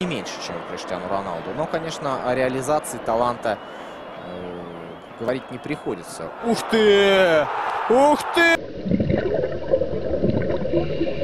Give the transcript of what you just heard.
меньше, чем у Криштиану Роналду. Но, конечно, о реализации таланта говорить не приходится. Ух ты! Ух ты!